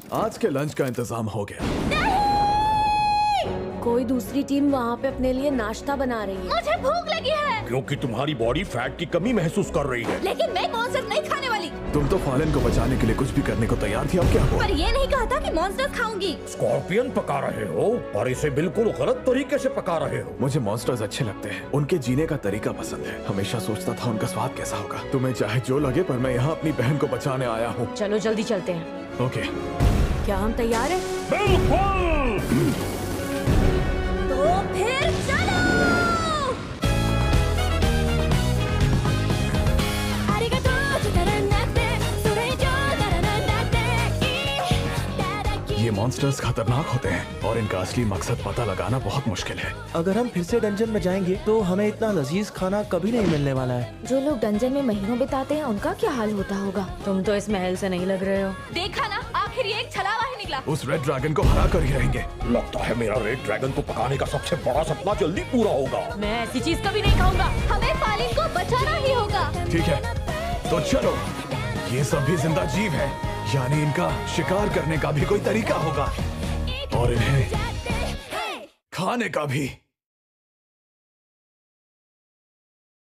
आज के लंच का इंतजाम हो गया। कोई दूसरी टीम वहाँ पे अपने लिए नाश्ता बना रही है। मुझे भूख लगी है। क्योंकि तुम्हारी बॉडी फैट की कमी महसूस कर रही है। लेकिन मैं मॉन्स्टर नहीं खाने वाली। तुम तो फॉलन को बचाने के लिए कुछ भी करने को तैयार थी, अब क्या हुआ? पर ये नहीं कहा था कि मॉन्स्टर्स खाऊंगी। स्कॉर्पियन पका रहे हो और इसे बिल्कुल गलत तरीके से पका रहे हो। मुझे मॉन्स्टर्स अच्छे लगते हैं, उनके जीने का तरीका पसंद है। हमेशा सोचता था उनका स्वाद कैसा होगा। तुम्हें चाहे जो लगे, पर मैं यहाँ अपनी बहन को बचाने आया हूँ। चलो जल्दी चलते हैं। ओके। क्या हम तैयार हैं? बिल्कुल। तो फिर चलो। ये मॉन्स्टर्स खतरनाक होते हैं और इनका असली मकसद पता लगाना बहुत मुश्किल है। अगर हम फिर से डंजन में जाएंगे तो हमें इतना लजीज खाना कभी नहीं मिलने वाला है। जो लोग डंजन में महीनों बिताते हैं उनका क्या हाल होता होगा। तुम तो इस महल से नहीं लग रहे हो। देखा ना, आखिर ये एक छलावा ही निकला। उस रेड ड्रैगन को हरा कर ही रहेंगे। लगता है मेरा रेड ड्रैगन को पकाने का सबसे बड़ा सपना जल्दी पूरा होगा। मैं ऐसी चीज कभी नहीं खाऊंगा। हमें फालिन को बचाना ही होगा। ठीक है, तो चलो। ये सब भी जिंदा जीव है, यानी इनका शिकार करने का भी कोई तरीका होगा और इन्हें खाने का भी।